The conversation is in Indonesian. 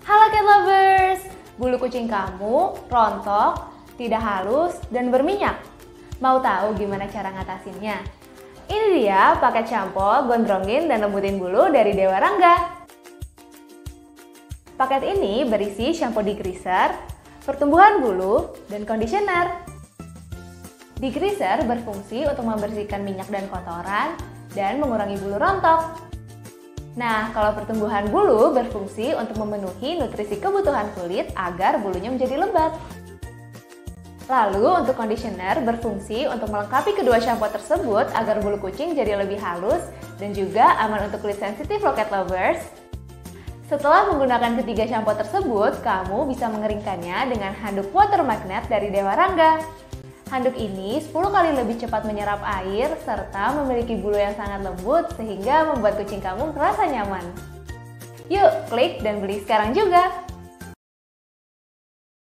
Halo cat lovers, bulu kucing kamu rontok, tidak halus, dan berminyak. Mau tahu gimana cara ngatasinnya? Ini dia paket shampoo gondrongin dan lembutin bulu dari Dewa Rangga. Paket ini berisi shampoo degreaser, pertumbuhan bulu, dan conditioner. Degreaser berfungsi untuk membersihkan minyak dan kotoran dan mengurangi bulu rontok. Nah, kalau pertumbuhan bulu berfungsi untuk memenuhi nutrisi kebutuhan kulit agar bulunya menjadi lebat. Lalu untuk conditioner berfungsi untuk melengkapi kedua shampoo tersebut agar bulu kucing jadi lebih halus dan juga aman untuk kulit sensitif loh cat lovers. Setelah menggunakan ketiga shampoo tersebut, kamu bisa mengeringkannya dengan handuk water magnet dari Dewa Rangga. Handuk ini 10 kali lebih cepat menyerap air serta memiliki bulu yang sangat lembut sehingga membuat kucing kamu merasa nyaman. Yuk, klik dan beli sekarang juga!